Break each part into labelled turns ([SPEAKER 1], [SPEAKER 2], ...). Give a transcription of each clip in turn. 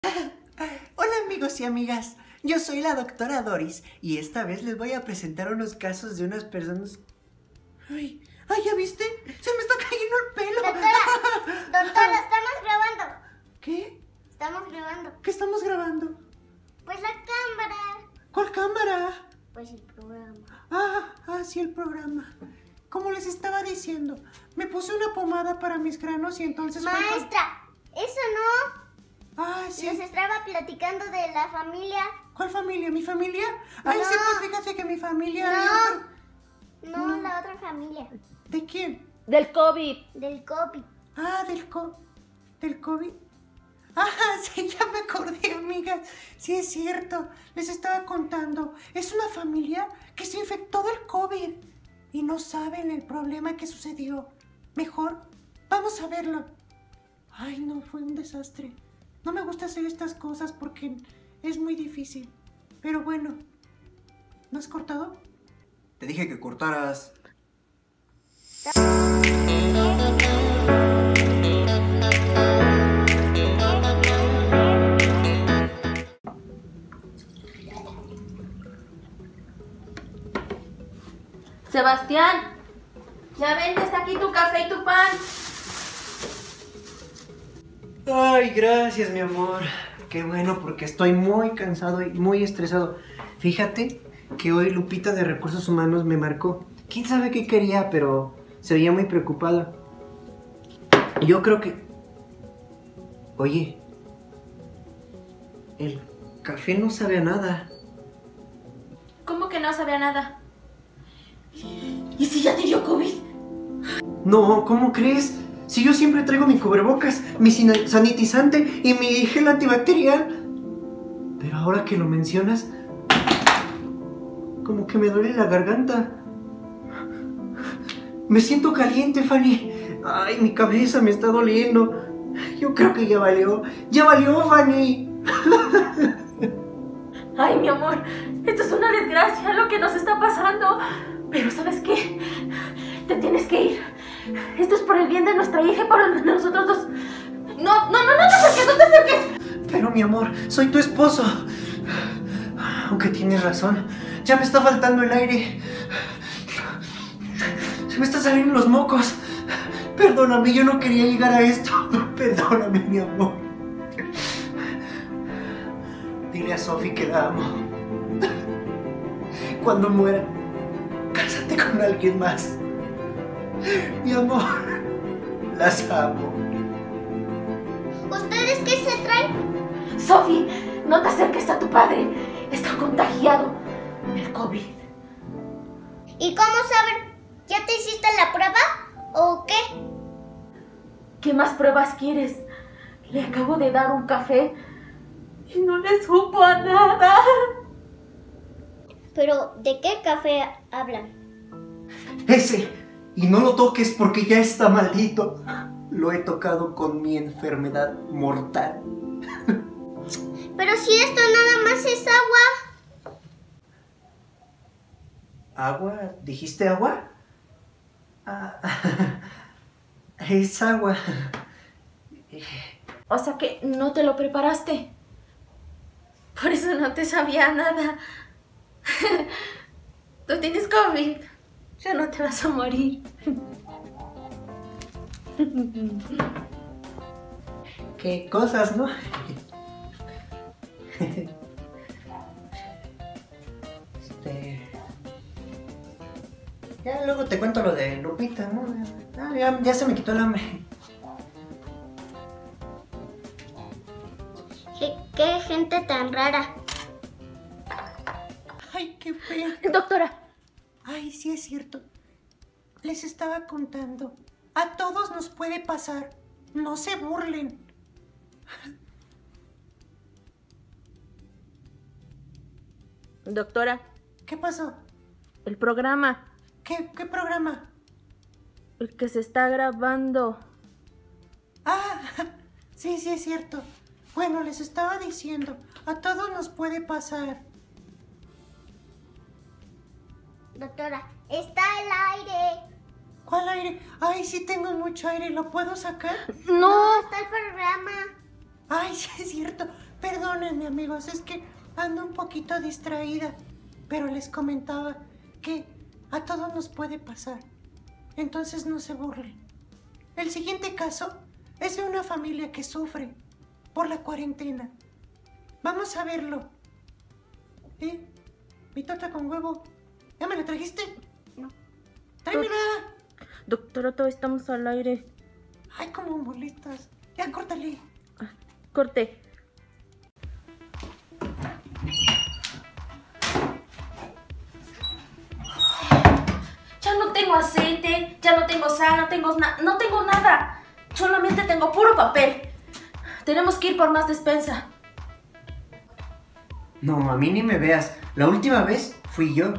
[SPEAKER 1] Hola amigos y amigas, yo soy la doctora Doris y esta vez les voy a presentar unos casos de unas personas... ¡Ay! ¿Ya viste? ¡Se me está cayendo el pelo!
[SPEAKER 2] Doctora, estamos grabando.
[SPEAKER 1] ¿Qué?
[SPEAKER 2] Estamos grabando.
[SPEAKER 1] ¿Qué estamos grabando?
[SPEAKER 2] Pues la cámara.
[SPEAKER 1] ¿Cuál cámara?
[SPEAKER 2] Pues el programa.
[SPEAKER 1] Sí, el programa. Como les estaba diciendo, me puse una pomada para mis granos y entonces...
[SPEAKER 2] Maestra, eso no.
[SPEAKER 1] Sí.
[SPEAKER 2] Les estaba platicando de la familia.
[SPEAKER 1] ¿Cuál familia? ¿Mi familia?
[SPEAKER 2] No.
[SPEAKER 1] Sí, pues fíjate que mi familia...
[SPEAKER 2] No, la otra familia.
[SPEAKER 1] ¿De quién?
[SPEAKER 3] Del COVID.
[SPEAKER 2] Del COVID.
[SPEAKER 1] ¿Del COVID? Sí, ya me acordé, amigas. Sí, es cierto. Les estaba contando. Es una familia que se infectó del COVID y no saben el problema que sucedió. Mejor, vamos a verlo. Ay, no, fue un desastre. No me gusta hacer estas cosas porque es muy difícil. Pero bueno, ¿no has cortado? Te dije que cortaras.
[SPEAKER 3] Sebastián, ya vente, está aquí tu café y tu pan.
[SPEAKER 1] Ay, gracias, mi amor. Qué bueno, porque estoy muy cansado y muy estresado. Fíjate que hoy Lupita de Recursos Humanos me marcó. Quién sabe qué quería, pero se veía muy preocupada. Yo creo que... Oye, el café no sabe a nada.
[SPEAKER 3] ¿Cómo que no sabía nada? ¿Y si ya te dio COVID?
[SPEAKER 1] No, ¿cómo crees? Si yo siempre traigo mi cubrebocas, mi sanitizante y mi gel antibacterial. Pero ahora que lo mencionas, como que me duele la garganta. Me siento caliente, Fanny. Ay, mi cabeza me está doliendo. Yo creo que ya valió. ¡Ya valió, Fanny!
[SPEAKER 3] Ay, mi amor, esto es una desgracia lo que nos está pasando. Pero ¿sabes qué? Te tienes que ir. Esto es por el bien de nuestra hija y por el de nosotros dos. No te acerques, no te acerques.
[SPEAKER 1] Pero mi amor, soy tu esposo. Aunque tienes razón, ya me está faltando el aire. Se me están saliendo los mocos. Perdóname, yo no quería llegar a esto. Perdóname, mi amor. Dile a Sophie que la amo. Cuando muera, cásate con alguien más. Mi amor, las amo.
[SPEAKER 2] ¿Ustedes qué se traen?
[SPEAKER 3] Sophie, no te acerques a tu padre. Está contagiado del COVID.
[SPEAKER 2] ¿Y cómo saben? ¿Ya te hiciste la prueba? ¿O qué?
[SPEAKER 3] ¿Qué más pruebas quieres? Le acabo de dar un café y no le supo a nada.
[SPEAKER 2] ¿Pero de qué café hablan?
[SPEAKER 1] Ese. Y no lo toques porque ya está maldito. Lo he tocado con mi enfermedad mortal.
[SPEAKER 2] Pero si esto nada más es agua.
[SPEAKER 1] ¿Agua? ¿Dijiste agua? Es agua.
[SPEAKER 3] O sea que no te lo preparaste. Por eso no te sabía nada. Tú tienes COVID. Ya no te vas a morir.
[SPEAKER 1] Qué cosas, ¿no? Ya luego te cuento lo de Lupita, ¿no? Ya se me quitó el hambre.
[SPEAKER 2] ¿Qué gente tan rara?
[SPEAKER 1] Ay, qué pena.
[SPEAKER 3] Doctora.
[SPEAKER 1] Ay, sí es cierto. Les estaba contando. A todos nos puede pasar. No se burlen.
[SPEAKER 3] Doctora,
[SPEAKER 1] ¿Qué pasó?
[SPEAKER 3] el programa,
[SPEAKER 1] ¿Qué programa?
[SPEAKER 3] el que se está grabando.
[SPEAKER 1] Sí, es cierto. Bueno, les estaba diciendo. A todos nos puede pasar.
[SPEAKER 2] Doctora, está el aire.
[SPEAKER 1] ¿Cuál aire? Ay, sí tengo mucho aire. ¿Lo puedo sacar?
[SPEAKER 3] No.
[SPEAKER 2] Está el programa.
[SPEAKER 1] Ay, sí es cierto. Perdónenme, amigos, es que ando un poquito distraída, pero les comentaba que a todos nos puede pasar. Entonces no se burlen. El siguiente caso es de una familia que sufre por la cuarentena. Vamos a verlo. Mi torta con huevo. ¿Ya me la trajiste?
[SPEAKER 3] No.
[SPEAKER 1] ¡Tráemela!
[SPEAKER 3] Doctora, todavía estamos al aire.
[SPEAKER 1] Ay, cómo molestas. Ya, córtale.
[SPEAKER 3] Corte. Ya no tengo aceite, ya no tengo sal, no tengo nada. Solamente tengo puro papel. Tenemos que ir por más despensa.
[SPEAKER 4] No, a mí ni me veas. La última vez fui yo.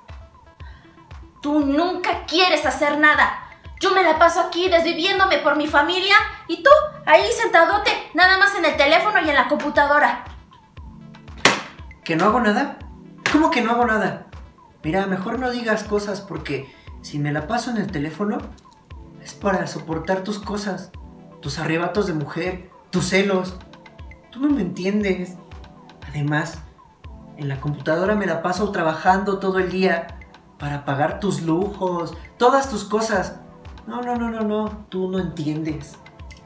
[SPEAKER 3] Tú nunca quieres hacer nada. Yo me la paso aquí desviviéndome por mi familia y tú ahí sentadote, nada más en el teléfono y en la computadora.
[SPEAKER 4] ¿Que no hago nada? ¿Cómo que no hago nada? Mira, mejor no digas cosas porque si me la paso en el teléfono es para soportar tus cosas, tus arrebatos de mujer, tus celos. Tú no me entiendes. Además, en la computadora me la paso trabajando todo el día para pagar tus lujos, todas tus cosas. No, tú no entiendes.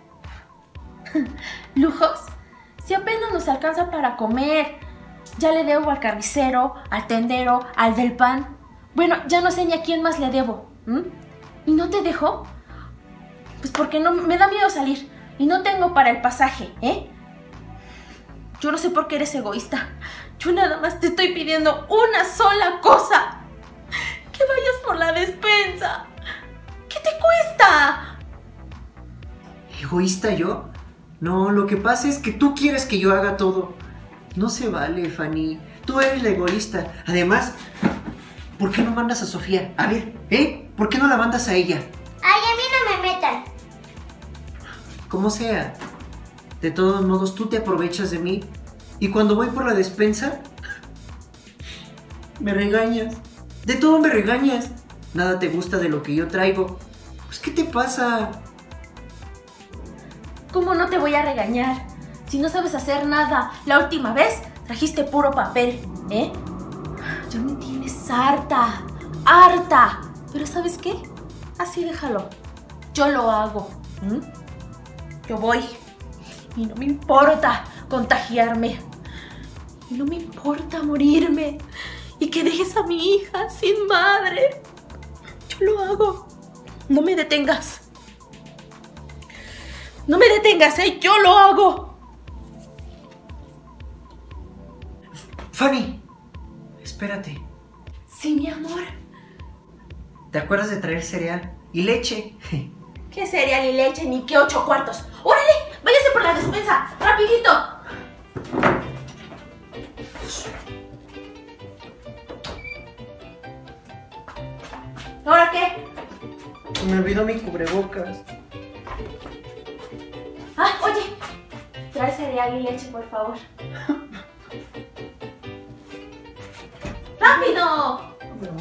[SPEAKER 3] ¿Lujos? Si apenas nos alcanza para comer. Ya le debo al carnicero, al tendero, al del pan. Bueno, ya no sé ni a quién más le debo. ¿Y no te dejo? Pues porque no me da miedo salir y no tengo para el pasaje, ¿eh? Yo no sé por qué eres egoísta. Yo nada más te estoy pidiendo una sola cosa. Que vayas por la despensa. ¿Qué te cuesta?
[SPEAKER 4] ¿Egoísta yo? No, lo que pasa es que tú quieres que yo haga todo. No se vale, Fanny. Tú eres la egoísta. Además, ¿por qué no mandas a Sofía? A ver, ¿por qué no la mandas a ella?
[SPEAKER 2] Ay, a mí no me metan.
[SPEAKER 4] Como sea. De todos modos, tú te aprovechas de mí. Y cuando voy por la despensa, me regañas. De todo me regañas. Nada te gusta de lo que yo traigo. Pues, ¿qué te pasa?
[SPEAKER 3] ¿Cómo no te voy a regañar? Si no sabes hacer nada. La última vez trajiste puro papel, ¿eh? Ya me tienes harta. ¡Harta! Pero ¿sabes qué? Así déjalo. Yo lo hago. Yo voy. Y no me importa contagiarme. Y no me importa morirme. Y que dejes a mi hija sin madre. Yo lo hago. No me detengas. No me detengas, ¿eh? Yo lo hago.
[SPEAKER 4] Fanny, espérate.
[SPEAKER 3] Sí, mi amor.
[SPEAKER 4] ¿Te acuerdas de traer cereal y leche?
[SPEAKER 3] ¿Qué cereal y leche ni qué 8 cuartos? ¡Órale! ¡Váyase por la despensa! ¡Rapidito! ¿Ahora qué?
[SPEAKER 4] Me olvidó mi cubrebocas.
[SPEAKER 3] Ah, oye. Trae cereal y leche, por favor. ¡Rápido!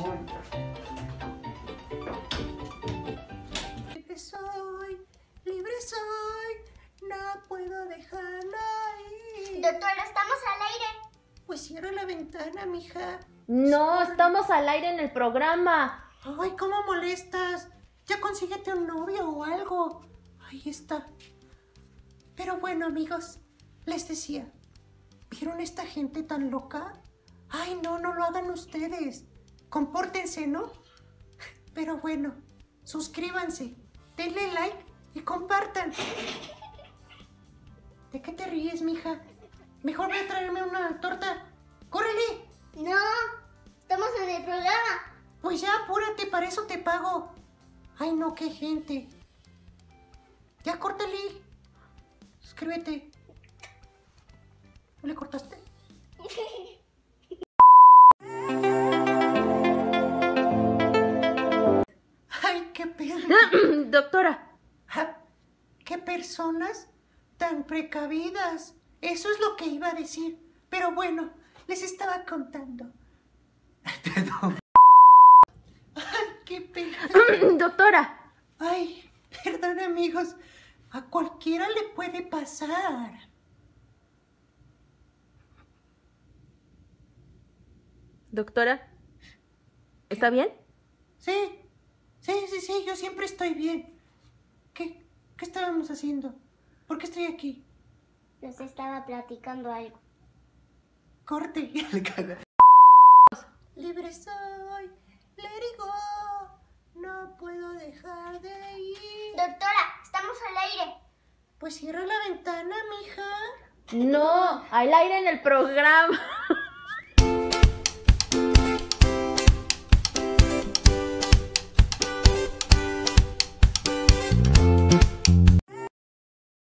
[SPEAKER 1] Libre soy, no puedo dejarlo ir.
[SPEAKER 2] Doctora, estamos al aire.
[SPEAKER 1] Pues cierra la ventana, mija.
[SPEAKER 3] No, estamos al aire en el programa.
[SPEAKER 1] Ay, ¿cómo molestas? Ya consíguete un novio o algo. Ahí está. Pero bueno, amigos, les decía, ¿vieron esta gente tan loca? Ay, no lo hagan ustedes. Compórtense, ¿no? Pero bueno, suscríbanse, denle like y compartan. ¿De qué te ríes, mija? Mejor voy a traerme una torta. ¡Córrele!
[SPEAKER 2] No, estamos en el programa.
[SPEAKER 1] Pues ya, apúrate, para eso te pago. Ay, no, qué gente. Ya, córtale. Suscríbete. ¿No le cortaste? Ay, qué perro.
[SPEAKER 3] Doctora.
[SPEAKER 1] Qué personas tan precavidas. Eso es lo que iba a decir. Pero bueno, les estaba contando.
[SPEAKER 4] Perdón.
[SPEAKER 1] Ay, qué pena.
[SPEAKER 3] Doctora.
[SPEAKER 1] Ay, perdón, amigos. A cualquiera le puede pasar.
[SPEAKER 3] Doctora, ¿está bien?
[SPEAKER 1] Sí, yo siempre estoy bien. ¿Qué estábamos haciendo? ¿Por qué estoy aquí?
[SPEAKER 2] Nos estaba platicando algo.
[SPEAKER 1] Corte. Libre soy, let it go. No puedo dejar de ir.
[SPEAKER 2] Doctora, estamos al aire.
[SPEAKER 1] Pues cierra la ventana, mija.
[SPEAKER 3] No, al aire en el programa.